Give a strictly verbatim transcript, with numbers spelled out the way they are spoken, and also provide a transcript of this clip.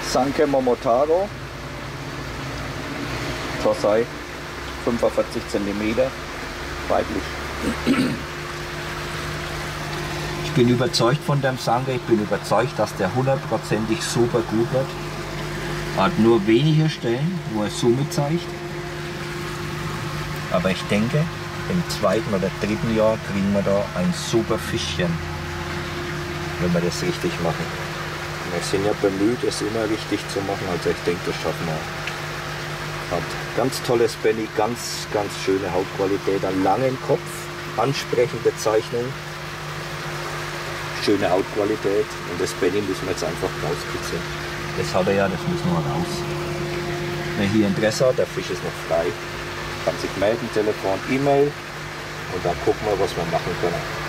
Sanke Momotaro, Tosai, fünfundvierzig Zentimeter, weiblich. Ich bin überzeugt von dem Sanke, ich bin überzeugt, dass der hundertprozentig super gut wird. Hat nur wenige Stellen, wo er Summe zeigt. Aber ich denke, im zweiten oder dritten Jahr kriegen wir da ein super Fischchen, wenn wir das richtig machen. Wir sind ja bemüht, es immer richtig zu machen, also ich denke, das schaffen wir. Hat ganz tolles Benny, ganz, ganz schöne Hautqualität, einen langen Kopf, ansprechende Zeichnung, schöne Hautqualität und das Benny müssen wir jetzt einfach rauskitzeln. Das hat er ja, das müssen wir raus. Wer hier Interesse hat, der Fisch ist noch frei, kann sich melden, Telefon, E-Mail und dann gucken wir, was wir machen können.